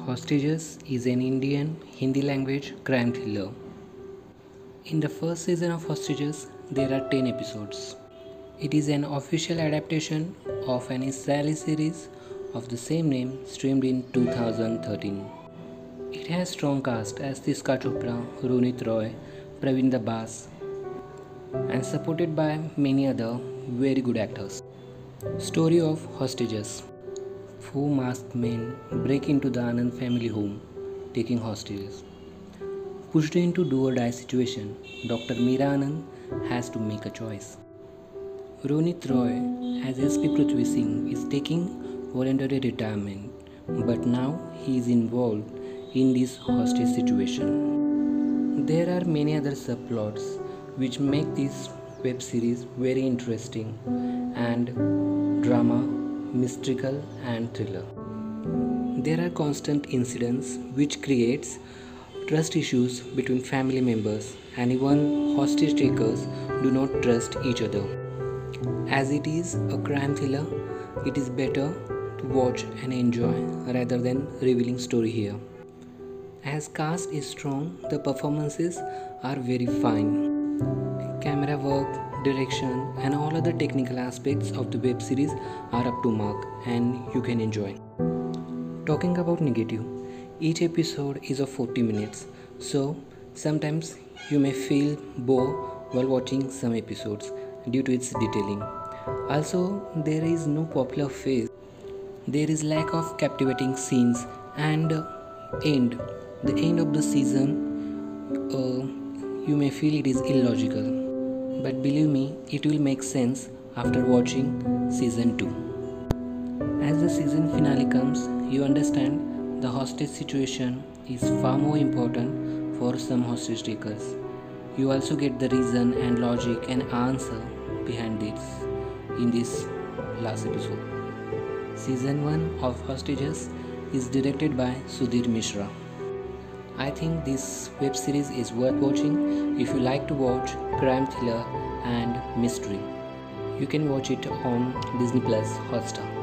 Hostages is an Indian Hindi language crime thriller. In the first season of Hostages, there are 10 episodes. It is an official adaptation of an Israeli series of the same name streamed in 2013. It has strong cast as Tiska Chopra, Ronit Roy, Praveen Dabas, and supported by many other very good actors. Story of Hostages. Four masked men break into the Anand family home, taking hostages. Pushed into do or die situation, Dr. Meera Anand has to make a choice. Ronit Roy as SP Prithvi Singh is taking voluntary retirement, but now he is involved in this hostage situation. There are many other subplots which make this web series very interesting and drama, mystical and thriller. There are constant incidents which creates trust issues between family members, and even hostage takers do not trust each other. As it is a crime thriller, it is better to watch and enjoy rather than revealing story here. As cast is strong, the performances are very fine. Camera work, direction and all other technical aspects of the web series are up to mark and you can enjoy. Talking about negative, each episode is of 40 minutes, so sometimes you may feel bored while watching some episodes due to its detailing. Also, there is no popular face. There is lack of captivating scenes and the end of the season, you may feel it is illogical. But believe me, it will make sense after watching season 2. As the season finale comes, you understand the hostage situation is far more important for some hostage takers. You also get the reason and logic and answer behind this in this last episode. Season 1 of Hostages is directed by Sudhir Mishra. I think this web series is worth watching if you like to watch crime thriller and mystery. You can watch it on Disney Plus Hotstar.